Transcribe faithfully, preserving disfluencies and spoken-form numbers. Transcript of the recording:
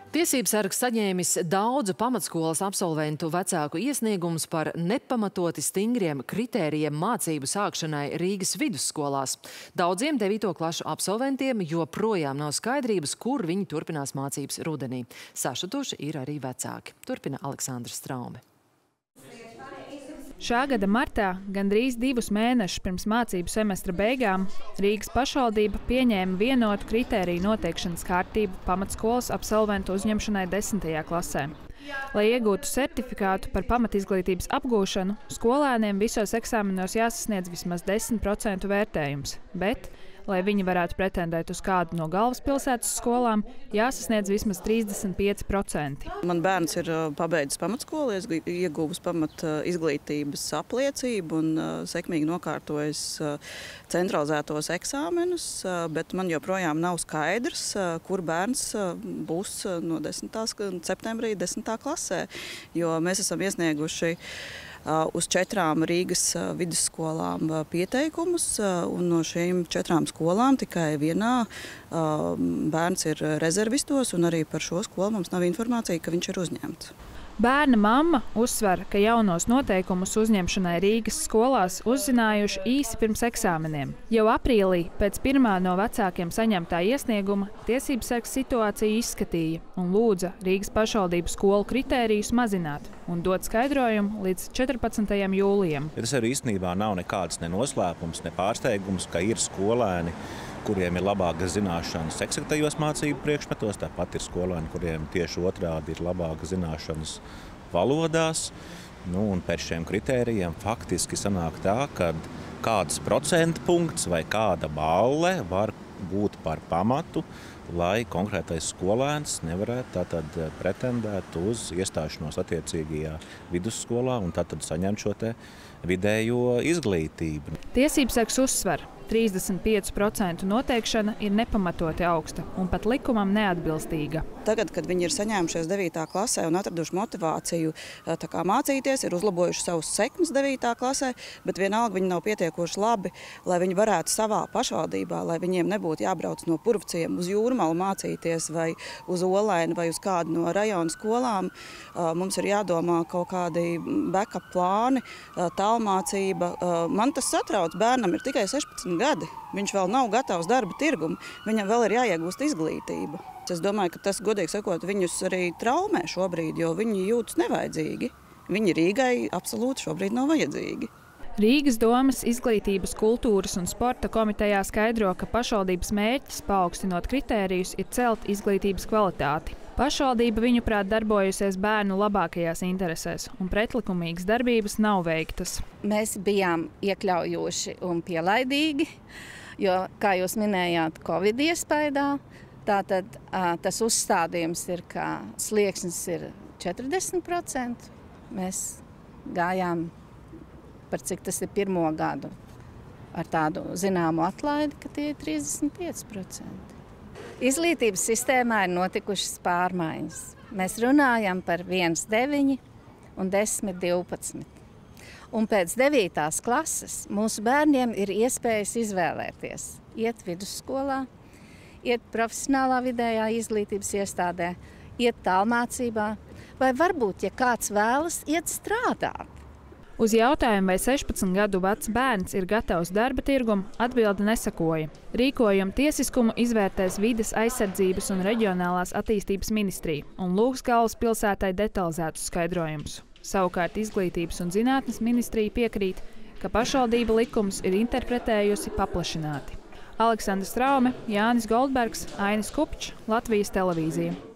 Tiesības sargs saņēmis daudzu pamatskolas absolventu vecāku iesniegumus par nepamatoti stingriem kritērijiem mācību sākšanai Rīgas vidusskolās. Daudziem devīto klašu absolventiem joprojām nav skaidrības, kur viņi turpinās mācības rudenī. Sašutuši ir arī vecāki. Turpina Aleksandra Straume. Šā gada martā, gandrīz divus mēnešus pirms mācību semestra beigām, Rīgas pašvaldība pieņēma vienotu kritēriju noteikšanas kārtību pamatskolas absolventu uzņemšanai desmitajā klasē. Lai iegūtu certifikātu par pamatizglītības apgūšanu, skolēniem visos eksāmenos jāsasniedz vismaz desmit procentu vērtējums, bet, lai viņi varētu pretendēt uz kādu no galvaspilsētas skolām, jāsasniedz vismaz trīsdesmit pieci procenti. Man bērns ir pabeidzis pamatskolu, ieguvis pamat izglītības apliecību un sekmīgi nokārtojis centralizētos eksāmenus, bet man joprojām nav skaidrs, kur bērns būs no desmitā septembrī desmitā klasē, jo mēs esam iesnieguši uz četrām Rīgas vidusskolām pieteikumus, un no šīm četrām skolām tikai vienā bērns ir rezervistos, un arī par šo skolu mums nav informācija, ka viņš ir uzņemts. Bērna mamma uzsver, ka jaunos noteikumus uzņemšanai Rīgas skolās uzzinājuši īsi pirms eksāmeniem. Jau aprīlī pēc pirmā no vecākiem saņemtā iesnieguma tiesības sargs situāciju izskatīja un lūdza Rīgas pašvaldības skolu kritērijus mazināt un dot skaidrojumu līdz četrpadsmitajam jūlijam. Tas arī īstenībā nav nekāds ne noslēpums, ne pārsteigums, ka ir skolēni, kuriem ir labākas zināšanas eksaktējos mācību priekšmetos, tāpat ir skolēni, kuriem tieši otrādi ir labākas zināšanas valodās. Nu, un pēc šiem kritērijiem faktiski sanāk tā, ka kāds procentu punkts vai kāda balle var būt par pamatu, lai konkrētais skolēns nevarētu tātad pretendēt uz iestāšanos attiecīgajā vidusskolā un tātad saņemt šo te vidējo izglītību. Tiesības sargs uzsver, trīsdesmit pieci procenti noteikšana ir nepamatoti augsta un pat likumam neatbilstīga. Tagad, kad viņi ir saņēmušies devītā klasē un atraduši motivāciju tā kā mācīties, ir uzlabojuši savus sekmes devītā klasē, bet vienalga viņi nav pietiekoši labi, lai viņi varētu savā pašvaldībā, lai viņiem nebūtu jābrauc no Purvciem uz Jūrmalu mācīties vai uz Olaini vai uz kādu no rajona skolām. Mums ir jādomā kaut kādi backup plāni, tālmācība. Man tas satrauc, bērnam ir tikai sešpadsmit gadi. Viņš vēl nav gatavs darba tirgumu, viņam vēl ir jāiegūst izglītība. Es domāju, ka tas, godīgi sakot, viņus arī traumē šobrīd, jo viņi jūtas nevajadzīgi. Viņi Rīgai absolūti šobrīd nav vajadzīgi. Rīgas domas izglītības, kultūras un sporta komitejā skaidro, ka pašvaldības mērķis, paaugstinot kritērijus, ir celt izglītības kvalitāti. Pašvaldība viņuprāt darbojusies bērnu labākajās interesēs, un pretlikumīgas darbības nav veiktas. Mēs bijām iekļaujoši un pielaidīgi, jo, kā jūs minējāt, Covid iespaidā, tātad tas uzstādījums ir, ka slieksnis ir četrdesmit procenti. Mēs gājām, par cik tas ir pirmo gadu, ar tādu zināmu atlaidi, ka tie ir trīsdesmit pieci procenti. Izglītības sistēmā ir notikušas pārmaiņas. Mēs runājam par viens deviņi un desmit divpadsmit. Un pēc devītās klases mūsu bērniem ir iespējas izvēlēties. Iet vidusskolā, iet profesionālā vidējā izglītības iestādē, iet tālmācībā, vai varbūt, ja kāds vēlas, iet strādāt. Uz jautājumu, vai sešpadsmit gadu vecs bērns ir gatavs darba tirgumu, atbilde nesakoja. Rīkojumu tiesiskumu izvērtēs Vides aizsardzības un reģionālās attīstības ministrija un lūgs galvaspilsētai detalizētus skaidrojumus. Savukārt Izglītības un zinātnes ministrija piekrīt, ka pašvaldība likumus ir interpretējusi paplašināti. Aleksandra Straume, Jānis Goldbergs, Ainis Kupčs, Latvijas televīzija.